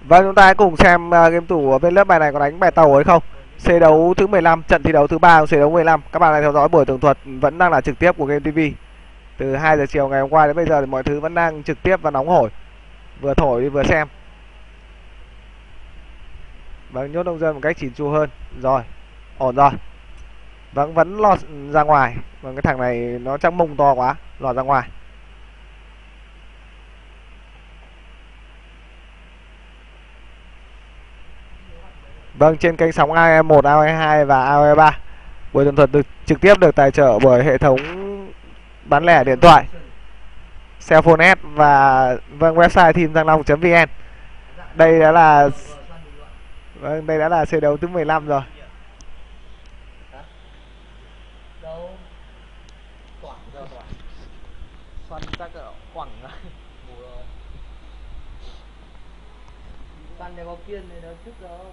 Vâng, chúng ta hãy cùng xem game thủ bên lớp bài này có đánh bài tàu hay không. C đấu thứ 15, trận thi đấu thứ 3 của C đấu 15. Các bạn hãy theo dõi buổi tường thuật vẫn đang là trực tiếp của Game TV. Từ 2 giờ chiều ngày hôm qua đến bây giờ thì mọi thứ vẫn đang trực tiếp và nóng hổi. Vừa thổi đi vừa xem. Vâng, nhốt nông dân một cách chỉn chu hơn. Rồi, ổn rồi. Vâng, vẫn lọt ra ngoài. Vâng, cái thằng này nó chắc mông to quá, lọt ra ngoài. Vâng, trên kênh sóng AOE1, AOE2 và AOE3. Buổi tường thuật trực tiếp được tài trợ bởi hệ thống bán lẻ điện thoại Cellphone S và vâng website teamthanglang.vn. Đây đã là C đấu thứ 15 rồi. Xuân chắc ở Quảng rồi. Ngủ rồi. Xuân này có kiên này nó thức đâu.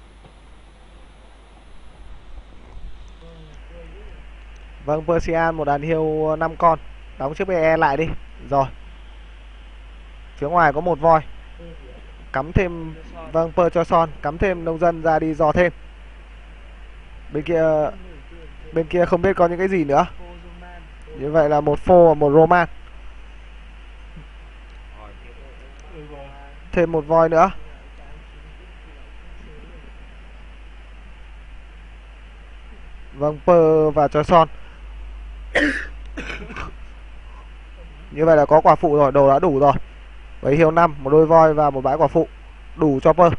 Vâng, Persian một đàn hiêu 5 con. Đóng chiếc BE lại đi. Rồi. Phía ngoài có một voi. Cắm thêm vâng Per cho son, cắm thêm nông dân ra đi dò thêm. Bên kia không biết có những cái gì nữa. Như vậy là một phô và một roman. Thêm một voi nữa. Vâng, Per và cho son. Như vậy là có quả phụ rồi, đồ đã đủ rồi. Với hiêu 5, một đôi voi và một bãi quả phụ. Đủ cho Per.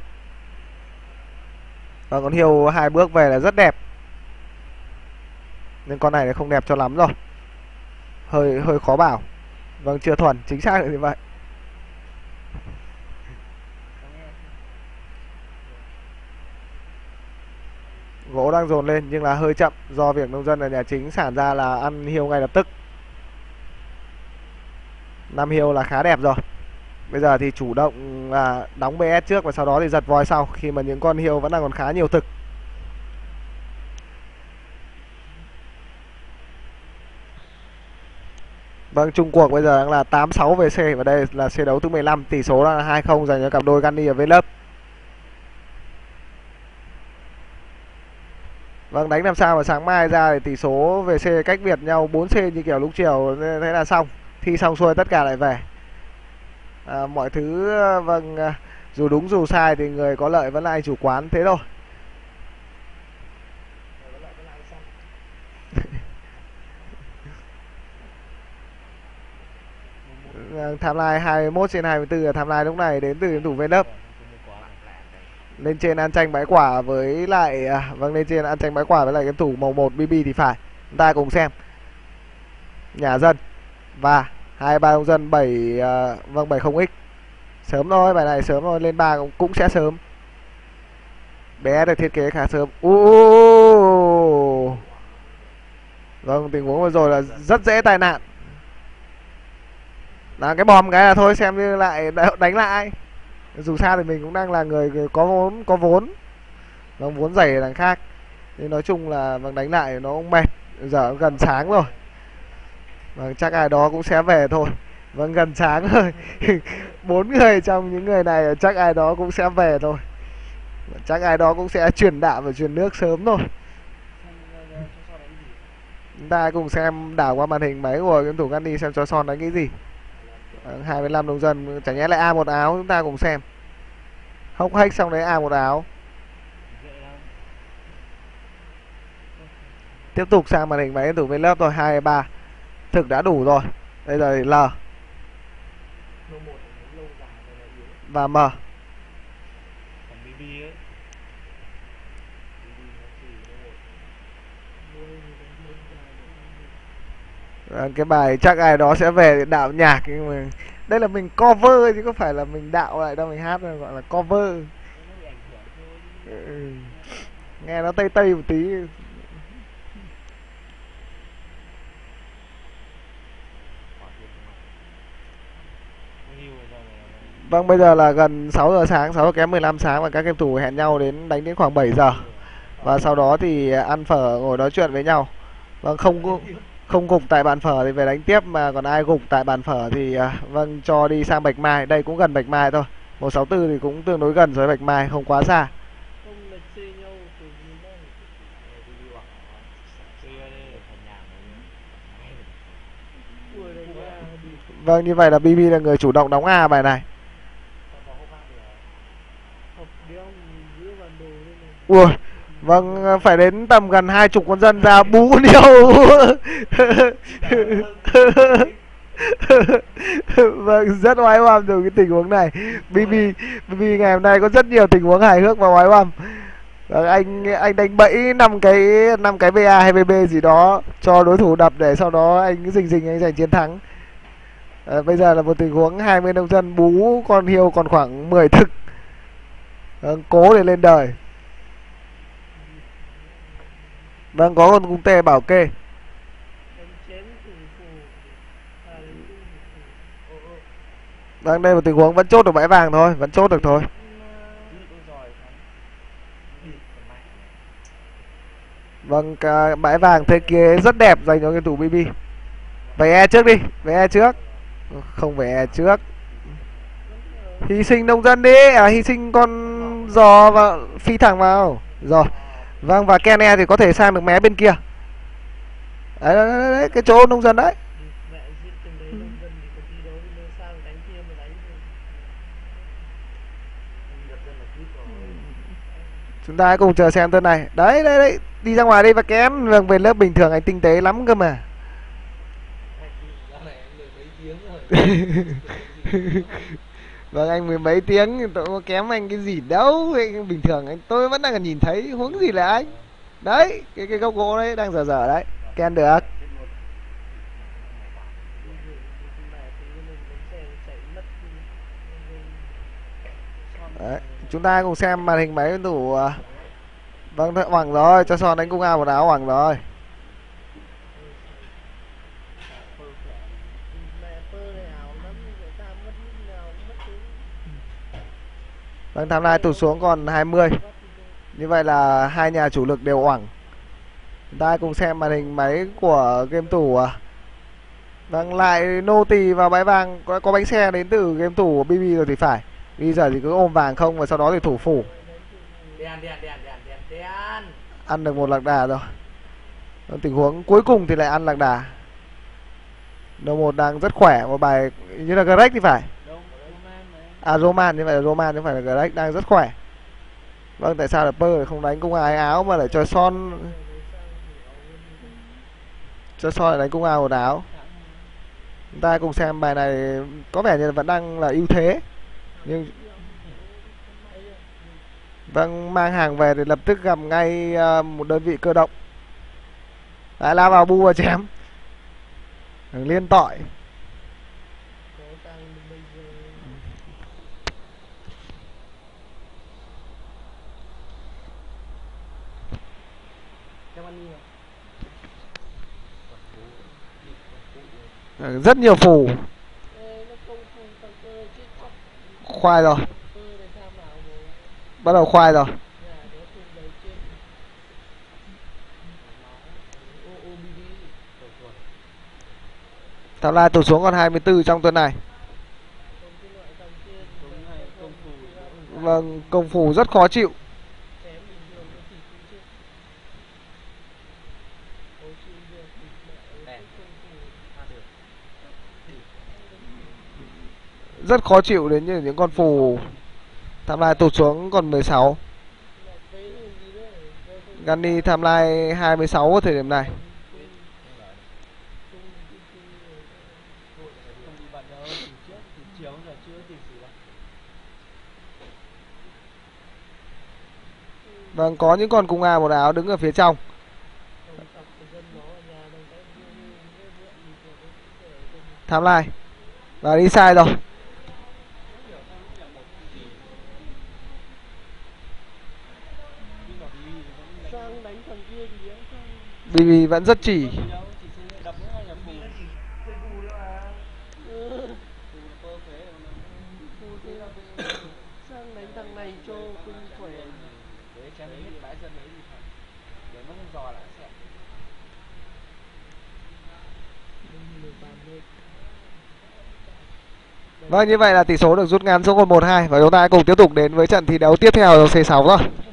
Và con hiêu 2 bước về là rất đẹp. Nhưng con này không đẹp cho lắm rồi. Hơi khó bảo. Vâng, chưa thuần, chính xác là như vậy. Gỗ đang dồn lên nhưng là hơi chậm do việc nông dân ở nhà chính sản ra là ăn hiêu ngay lập tức. 5 hiêu là khá đẹp rồi. Bây giờ thì chủ động là đóng BS trước và sau đó thì giật voi sau khi mà những con hiêu vẫn đang còn khá nhiều thực. Vâng, chung cuộc bây giờ đang là 8-6 về C và đây là C đấu thứ 15, tỷ số là 2-0 dành cho cặp đôi Gunny ở Vlub. Vâng, đánh làm sao mà sáng mai ra thì tỷ số về C cách biệt nhau 4C như kiểu lúc chiều, thế là xong. Thi xong xuôi tất cả lại về. Mọi thứ vâng, dù đúng dù sai thì người có lợi vẫn là anh chủ quán, thế thôi. Timeline 21/24 là timeline lúc này đến từ game thủ Vlub. Lên trên ăn tranh bãi quả với lại vâng, lên trên ăn tranh bãi quả với lại game thủ màu 1 BB thì phải. Chúng ta cùng xem. Nhà dân và 23 nông dân 7 vâng 70x. Sớm thôi, bài này sớm thôi, lên 3 cũng sẽ sớm. Bé được thiết kế khá sớm. Vâng, tình huống vừa rồi là rất dễ tai nạn. Là cái bom cái là thôi, xem như lại đánh lại. Dù sao thì mình cũng đang là người có vốn. Vâng, vốn dày đằng khác. Nhưng nói chung là vâng, đánh lại nó cũng mệt. Giờ gần sáng rồi. Vâng, chắc ai đó cũng sẽ về thôi. Vâng, gần sáng rồi. 4 người trong những người này chắc ai đó cũng sẽ về thôi. Chắc ai đó cũng sẽ chuyển đạm và chuyển nước sớm thôi. Chúng ta cùng xem đảo qua màn hình máy của game thủ Gunny xem cho son đánh cái gì. 25 nông dân, chẳng nhẽ lại A một áo, chúng ta cùng xem. Hốc hách xong đấy A một áo. Tiếp tục sang màn hình máy game thủ bên lớp rồi, 2-3. Thực đã đủ rồi. Bây giờ thì L và M. Cái bài chắc ai đó sẽ về đạo nhạc, nhưng mà đây là mình cover chứ không phải là mình đạo lại đâu, mình hát là gọi là cover. Nghe nó tây tây một tí. Vâng, bây giờ là gần 6 giờ sáng, 6 giờ kém 15 sáng và các game thủ hẹn nhau đến đánh đến khoảng 7 giờ. Và sau đó thì ăn phở ngồi nói chuyện với nhau. Vâng, không gục tại bàn phở thì về đánh tiếp, mà còn ai gục tại bàn phở thì vâng cho đi sang Bạch Mai. Đây cũng gần Bạch Mai thôi. 164 thì cũng tương đối gần rồi Bạch Mai, không quá xa. Không lệch xe nhau từ gì đây. Ui đây quá đi. Vâng, như vậy là BB là người chủ động đóng A bài này. Học đéo giữ bản đồ đây này. Ui, vâng, phải đến tầm gần 20 con dân ra bú con điêu. Vâng, rất oái oăm từ cái tình huống này. BB ngày hôm nay có rất nhiều tình huống hài hước và oái oăm. Vâng, anh đánh bẫy 5 cái BA hay BB gì đó cho đối thủ đập để sau đó anh rình anh giành chiến thắng. Bây giờ là một tình huống 20 nông dân bú con hiêu còn khoảng 10 thực. Vâng, cố để lên đời. Vâng, có con cung tê bảo kê. Đánh chén thủ phủ. Đánh cung thủ phủ. Vâng, đây là một tình huống vẫn chốt được bãi vàng thôi, vẫn chốt được thôi. Vâng, bãi vàng thế kia rất đẹp dành cho game thủ BB. Về E trước đi, về E trước. Không về E trước. Hy sinh nông dân đi, hy sinh con giò và phi thẳng vào. Rồi. Vâng, và Ken E thì có thể sang được mé bên kia. Đấy, cái chỗ nông dân đấy. Chúng ta hãy cùng chờ xem tên này. Đấy, đi ra ngoài đây và kén. Vâng, về lớp bình thường anh tinh tế lắm cơ mà. Vâng, anh mười mấy tiếng tôi có kém anh cái gì đâu. Bình thường anh tôi vẫn đang nhìn thấy huống gì là anh. Đấy, cái gốc gỗ đấy đang dở đấy. Ken được. Đấy, chúng ta cùng xem màn hình máy tuyển thủ. Vâng, hoảng rồi, cho Son đánh cung A một áo hoảng rồi. Vâng, tham lai tụt xuống còn 20. Như vậy là hai nhà chủ lực đều oảng. Chúng ta cùng xem màn hình máy của game thủ. Vâng, lại nô tỳ vào bãi vàng. Có bánh xe đến từ game thủ BB rồi thì phải. Bây giờ thì cứ ôm vàng không và sau đó thì thủ phủ. Ăn được một lạc đà rồi. Tình huống cuối cùng thì lại ăn lạc đà. Đầu một đang rất khỏe. Một bài như là Greg thì phải. À Roman, như vậy là Roman chứ không phải là Greg, đang rất khỏe. Vâng, tại sao là Pơ không đánh cung ái áo mà lại cho Son lại đánh cung A một áo. Chúng ta cùng xem bài này có vẻ như là vẫn đang là ưu thế. Nhưng vâng, mang hàng về thì lập tức gặp ngay một đơn vị cơ động. Lại lao vào bu và chém. Liên tội. Rất nhiều phủ. Khoai rồi. Bắt đầu khoai rồi. Tham lai tụt xuống còn 24 trong tuần này. Vâng, công phủ rất khó chịu. Rất khó chịu đến như những con phù. Tham lai tụt xuống còn 16. Gani tham lai 26 ở thời điểm này. Vâng, có những con cung A một áo đứng ở phía trong. Tham lai. Và đi sai rồi. BB vẫn rất chỉ. Sang đánh thằng này cho cung khỏe. Để chém hết bãi dân ấy thì phải. Để nó không dò lại sẽ. Vâng, như vậy là tỷ số được rút ngắn xuống còn 1-2 và chúng ta cùng tiếp tục đến với trận thi đấu tiếp theo ở C6 rồi.